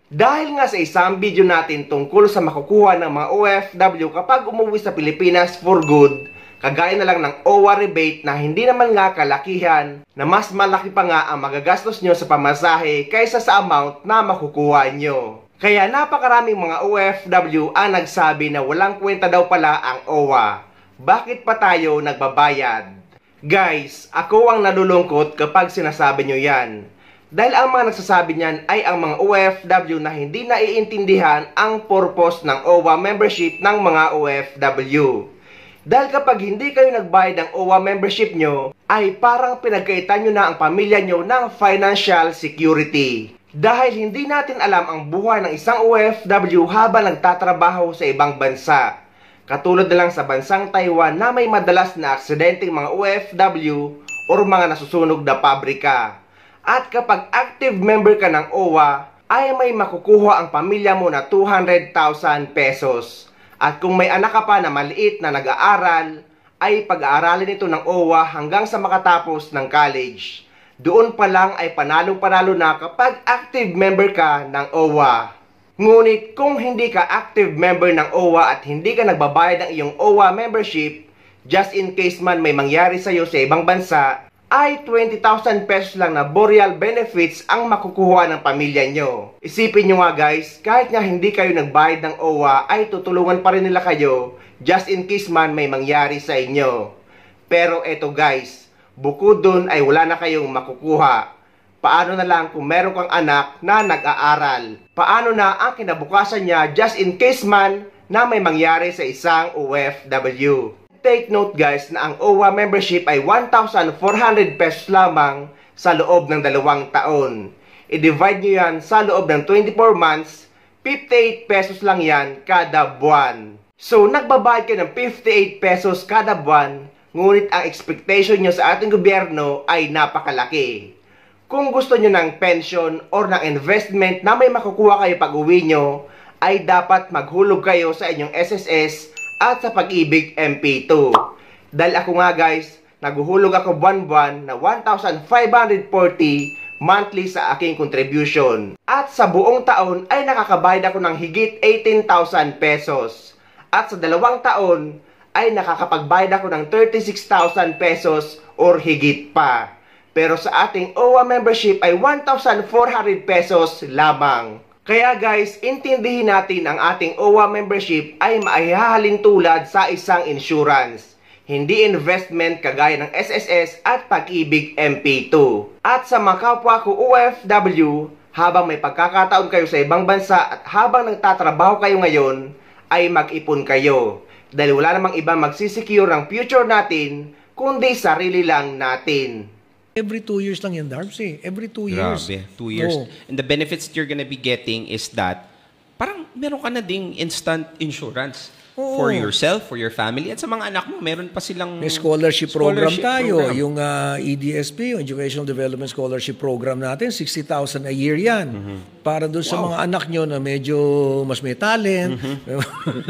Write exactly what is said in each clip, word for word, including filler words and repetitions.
Dahil nga sa isang video natin tungkol sa makukuha ng mga O F W kapag umuwi sa Pilipinas for good, kagaya na lang ng O W A rebate na hindi naman nga kalakihan, na mas malaki pa nga ang magagastos nyo sa pamasahe kaysa sa amount na makukuha nyo. Kaya napakaraming mga O F W ang nagsabi na walang kwenta daw pala ang O W A. Bakit pa tayo nagbabayad? Guys, ako ang nalulungkot kapag sinasabi nyo yan. Dahil ang mga nagsasabi niyan ay ang mga O F W na hindi naiintindihan ang purpose ng O W A membership ng mga O F W. Dahil kapag hindi kayo nagbayad ng O W A membership nyo, ay parang pinagkaitan nyo na ang pamilya nyo ng financial security. Dahil hindi natin alam ang buhay ng isang O F W habang nagtatrabaho sa ibang bansa. Katulad na lang sa bansang Taiwan na may madalas na aksidenteng mga O F W o mga nasusunog na pabrika. At kapag active member ka ng O W A, ay may makukuha ang pamilya mo na two hundred thousand pesos. At kung may anak ka pa na maliit na nag-aaral, ay pag-aaralin ito ng O W A hanggang sa makatapos ng college. Doon pa lang ay panalong-panalo na kapag active member ka ng O W A. Ngunit kung hindi ka active member ng O W A at hindi ka nagbabayad ng iyong O W A membership, just in case man may mangyari sa iyo sa ibang bansa, ay twenty thousand pesos lang na burial benefits ang makukuha ng pamilya nyo. Isipin nyo nga guys, kahit nga hindi kayo nagbayad ng O W A, ay tutulungan pa rin nila kayo just in case man may mangyari sa inyo. Pero eto guys, bukod dun ay wala na kayong makukuha. Paano na lang kung meron kang anak na nag-aaral? Paano na ang kinabukasan niya just in case man na may mangyari sa isang O F W? Take note guys na ang O W A membership ay one thousand four hundred pesos lamang sa loob ng dalawang taon. I-divide nyo yan sa loob ng twenty-four months, fifty-eight pesos lang yan kada buwan. So nagbabayad kayo ng fifty-eight pesos kada buwan, ngunit ang expectation nyo sa ating gobyerno ay napakalaki. Kung gusto nyo ng pension or ng investment na may makukuha kayo pag uwi nyo, ay dapat maghulog kayo sa inyong S S S at sa Pag-ibig M P two. Dahil ako nga guys, naghuhulog ako buwan-buwan na one thousand five hundred forty monthly sa aking contribution. At sa buong taon ay nakakabayad ako ng higit eighteen thousand pesos. At sa dalawang taon ay nakakapagbayad ako ng thirty-six thousand pesos or higit pa. Pero sa ating O W A membership ay one thousand four hundred pesos lamang. Kaya guys, intindihin natin ang ating O W A membership ay maihahalin tulad sa isang insurance. Hindi investment kagaya ng S S S at Pag-ibig M P two. At sa mga kapwa ko O F W, habang may pagkakataon kayo sa ibang bansa at habang nagtatrabaho kayo ngayon, ay mag-ipon kayo. Dahil wala namang iba magsisecure ang future natin, kundi sarili lang natin. Every two years lang yan, Darbs eh. Every two years. Grabe, two years. Oh. And the benefits you're gonna be getting is that parang meron ka na ding instant insurance Oo. for yourself, for your family, at sa mga anak mo, meron pa silang May scholarship, program scholarship tayo. program. Yung uh, E D S P, yung Educational Development Scholarship Program natin, sixty thousand a year yan. Mm-hmm. Para doon sa Wow. mga anak nyo na medyo mas may talent. Mm-hmm.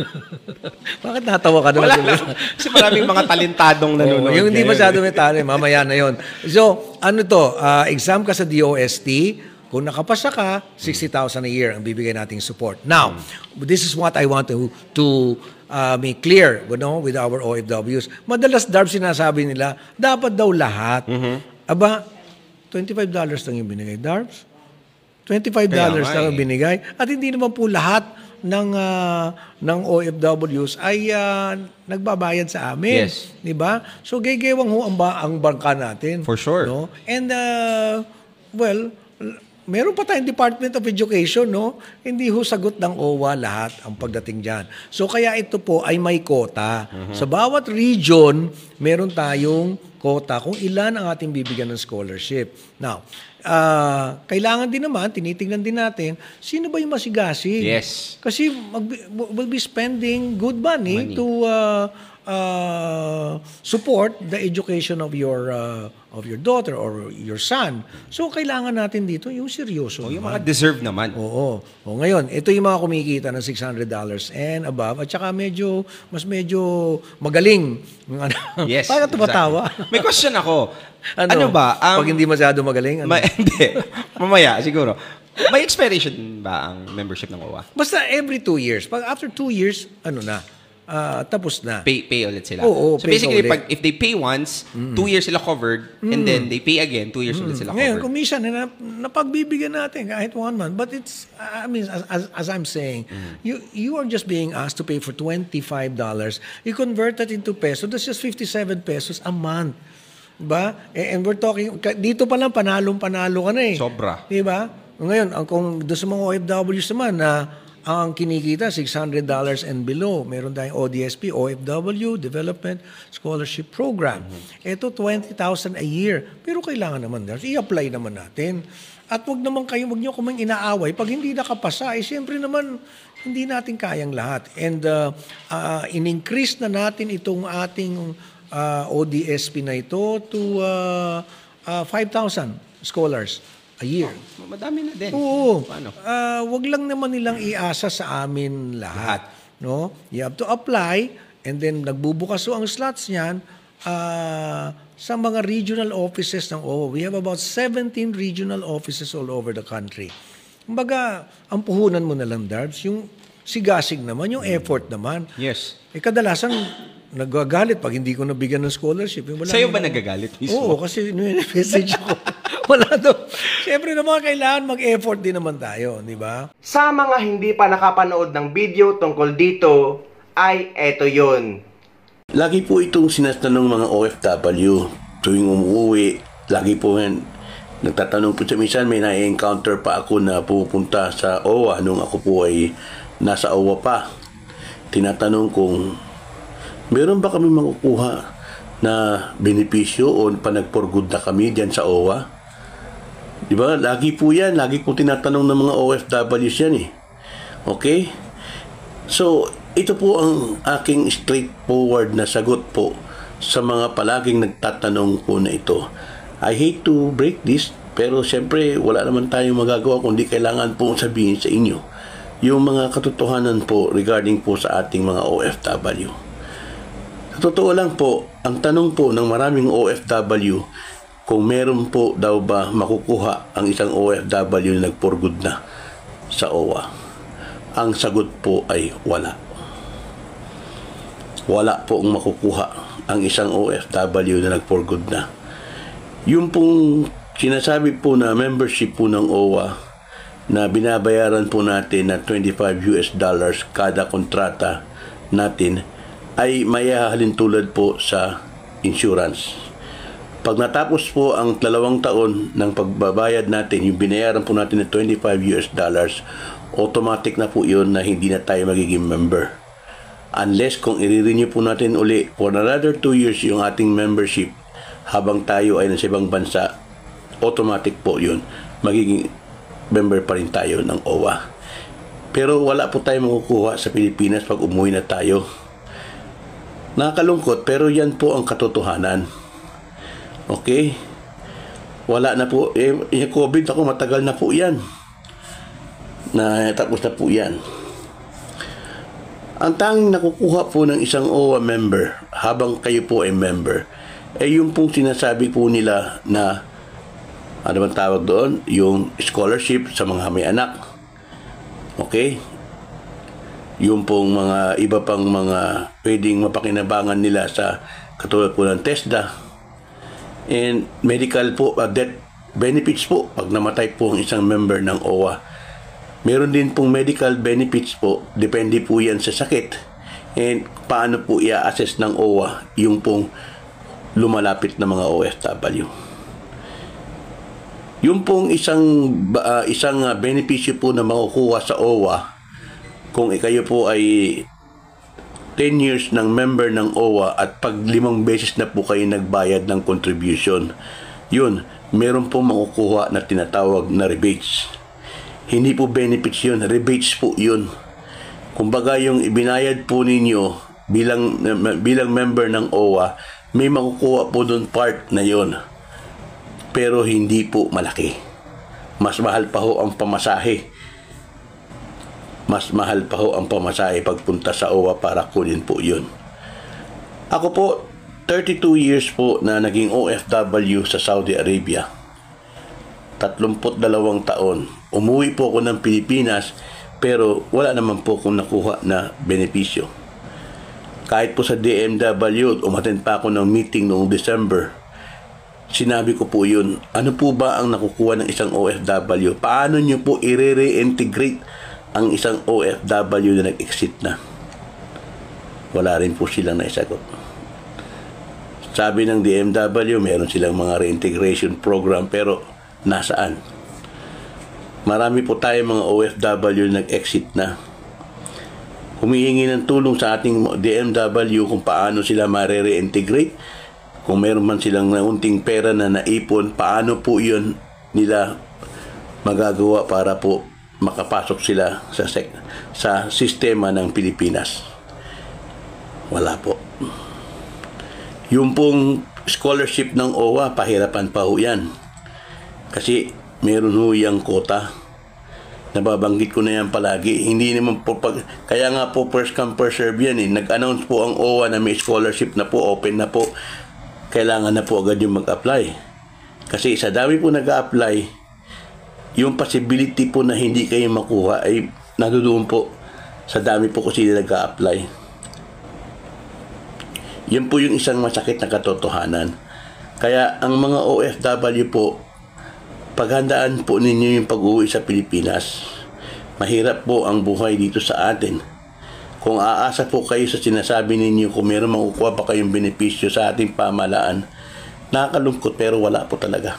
Bakit natawa ka Wala naman? lang. Kasi maraming mga talentadong nanonood. Oh, yung hindi ngayon. masyado may talent, mamaya na yon. So, ano to, uh, exam ka sa D O S T, kung nakapasa ka, sixty thousand a year ang bibigay nating support. Now, this is what I want to to uh, make clear, you know, with our O F Ws. Madalas, Darbs, sinasabi nila, dapat daw lahat. Mm-hmm. Aba, twenty-five dollars lang yung binigay, Darbs. twenty-five dollars Kaya nga lang ang eh. binigay. At hindi naman po lahat ng uh, ng O F Ws ay uh, nagbabayad sa amin. Yes. 'Di ba? So gegewang ho ang, ba ang bangka natin. For sure. No? And uh, well, meron pa tayong Department of Education, no? Hindi ho sagot ng O W A lahat ang pagdating diyan. So kaya ito po ay may quota. Mm-hmm. Sa bawat region, meron tayong quota kung ilan ang ating bibigyan ng scholarship. Now, uh, kailangan din naman, tinitingnan din natin, sino ba yung masigasig? Yes. Kasi mag, we'll be spending good money, Money. to uh, uh, support the education of your uh, of your daughter or your son. So, kailangan natin dito yung seryoso. O, yung naman. mga deserve naman. Oo. O ngayon, ito yung mga kumikita ng six hundred dollars and above at saka medyo, mas medyo magaling. Yes. Parang tumatawa. Exactly. May question ako. Ano, ba? Ang, Pag hindi masyado magaling? Ano? Ma- hindi. Mamaya, siguro. May expiration ba ang membership ng O W A? Basta every two years. Pag after two years, ano na, ah, tapos na. Pay, pay ulit sila. Oo, so pay basically, ka ulit. pag, if they pay once, two years sila covered, and then they pay again, two years ulit sila Ngayon, covered. kung minsan, na, napagbibigyan natin kahit one month. But it's, I mean, as, as, as I'm saying, you you are just being asked to pay for twenty-five dollars. You convert that into peso, that's just fifty-seven pesos a month. Diba? Eh, and we're talking, ka- dito pa lang, panalong-panalo ka na eh. Sobra. Diba? Ngayon, ang, kung doon sa mga O F Ws naman na ang kinikita, six hundred dollars and below. Meron tayong O D S P, O F W, Development Scholarship Program. Ito, twenty thousand a year. Pero kailangan naman, i-apply naman natin. At wag naman kayo, wag nyo kumang inaaway. Pag hindi nakapasa, eh siyempre naman, hindi natin kayang lahat. And uh, uh, in-increase na natin itong ating uh, O D S P na ito to uh, uh, five thousand scholars a year. Madami na din. Oo. Paano? Ah, wag lang naman nilang iasa sa amin lahat. No? You have to apply and then nagbubukas so ang slots niyan ah, sa mga regional offices ng O W A. We have about seventeen regional offices all over the country. Kumbaga, ang puhunan mo na lang, Darbs, yung sigasig naman, yung effort naman. Yes. Eh, kadalasan, nagagalit pag hindi ko nabigyan ng scholarship. Yung wala Sa'yo ba naman- nagagalit mismo? Oo, kasi message ako. Wala daw. Siyempre naman, kailangan mag-effort din naman tayo, di ba? Sa mga hindi pa nakapanood ng video tungkol dito, ay eto yon. Lagi po itong sinatanong mga O F W tuwing umuwi. Lagi po yan. Nagtatanong po sa minsan, may na-encounter pa ako na pupunta sa O W A nung ako po ay nasa O W A pa. Tinatanong kung meron ba kami makukuha na benepisyo o panag-for-good na kami dyan sa O W A? Di ba? Lagi po yan. Lagi po tinatanong ng mga O F Ws yan eh. Okay? So, ito po ang aking straightforward na sagot po sa mga palaging nagtatanong po na ito. I hate to break this, pero siyempre wala naman tayong magagawa kundi kailangan po sabihin sa inyo yung mga katotohanan po regarding po sa ating mga O F W. Sa totoo lang po, ang tanong po ng maraming O F W, kung meron po daw ba makukuha ang isang O F W na nag-for good na sa O W A. Ang sagot po ay wala. Wala po ang makukuha ang isang O F W na nag-for good na. Yung pong sinasabi po na membership po ng O W A na binabayaran po natin na twenty-five U S dollars kada kontrata natin ay mayahalin tulad po sa insurance. Pag natapos po ang dalawang taon ng pagbabayad natin, yung binayaran po natin na twenty-five U S dollars, automatic na po yun na hindi na tayo magiging member. Unless kung i-renew po natin uli for another two years yung ating membership habang tayo ay nasa ibang bansa, automatic po yun. Magiging member pa rin tayo ng O W A. Pero wala po tayo makukuha sa Pilipinas pag umuwi na tayo. Nakakalungkot, pero yan po ang katotohanan. Okay? Wala na po. Eh, yung COVID ako, matagal na po yan. Na tapos na po yan. Ang tanging nakukuha po ng isang O W A member habang kayo po ay member ay yung pong sinasabi po nila na ano bang tawag doon? Yung scholarship sa mga may anak. Okay? Yung pong mga iba pang mga pwedeng mapakinabangan nila sa katulad po ng TESDA. And medical po, uh, death benefits po pag namatay po ang isang member ng O W A. Meron din pong medical benefits po, depende po yan sa sakit. And paano po i-assess ng O W A yung pong lumalapit na mga O F W. Yung pong isang uh, isang uh, benepisyo po na makukuha sa O W A kung kayo po ay ten years ng member ng O W A at pag limang beses na po kayo nagbayad ng contribution, yun, meron po makukuha na tinatawag na rebates. Hindi po benefits yun, rebates po yun. Kumbaga yung ibinayad po ninyo bilang bilang member ng O W A, may makukuha po doon part na yun. Pero hindi po malaki. Mas mahal pa ho ang pamasahe. Mas mahal pa ho ang pamasahe pagpunta sa O W A para kunin po yun. Ako po, thirty-two years po na naging O F W sa Saudi Arabia. tatlumput dalawang taon umuwi po ako ng Pilipinas pero wala naman po akong nakuha na benepisyo. Kahit po sa D M W, umattend pa ako ng meeting noong December. Sinabi ko po yun, ano po ba ang nakukuha ng isang O F W? Paano nyo po i-reintegrate ang isang O F W na nag-exit na? Wala rin po silang naisagot. Sabi ng D M W, meron silang mga reintegration program, pero nasaan? Marami po tayong mga O F W na nag-exit na. Humihingi ng tulong sa ating D M W kung paano sila ma-reintegrate. Kung meron man silang naunting pera na naipon, paano po yun nila magagawa para po makapasok sila sa sek- sa sistema ng Pilipinas? Wala po. Yung pong scholarship ng O W A, pahirapan pa ho yan. Kasi meron ho yung quota. Nababanggit ko na yan palagi. Hindi naman po pag... Kaya nga po first come first serve yan eh. Nag-announce po ang O W A na may scholarship na po, open na po. Kailangan na po agad yung mag-apply. Kasi sa dami po nag-apply, yung possibility po na hindi kayo makuha ay nadudoon po sa dami po kasi nag-apply. Yan po yung isang masakit na katotohanan. Kaya ang mga O F W po, paghandaan po ninyo yung pag-uwi sa Pilipinas. Mahirap po ang buhay dito sa atin. Kung aasa po kayo sa sinasabi ninyo kung meron makukuha pa kayong benepisyo sa ating pamahalaan, nakakalungkot pero wala po talaga.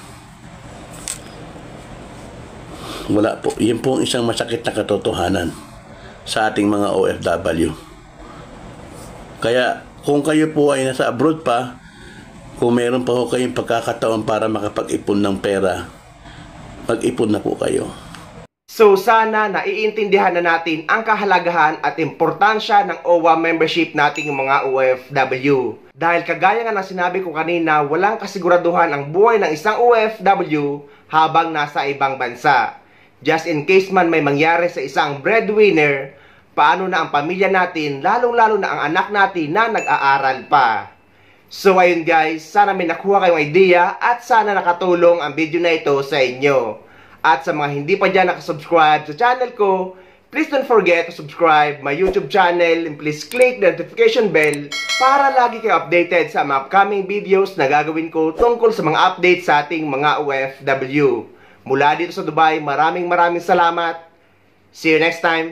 Wala po. Yan po ang isang masakit na katotohanan sa ating mga O F W. Kaya kung kayo po ay nasa abroad pa, kung meron pa po kayong pagkakataon para makapag-ipon ng pera, mag-ipon na po kayo. So sana naiintindihan na natin ang kahalagahan at importansya ng O W A membership nating mga O F W. Dahil kagaya nga ng sinabi ko kanina, walang kasiguraduhan ang buhay ng isang O F W habang nasa ibang bansa. Just in case man may mangyari sa isang breadwinner, paano na ang pamilya natin, lalong-lalo na ang anak natin na nag-aaral pa. So ayun guys, sana may nakuha kayong idea at sana nakatulong ang video na ito sa inyo. At sa mga hindi pa dyan nakasubscribe sa channel ko, please don't forget to subscribe my YouTube channel and please click the notification bell para lagi kayo updated sa mga upcoming videos na gagawin ko tungkol sa mga updates sa ating mga O F W. Mula dito sa Dubai, maraming maraming salamat. See you next time.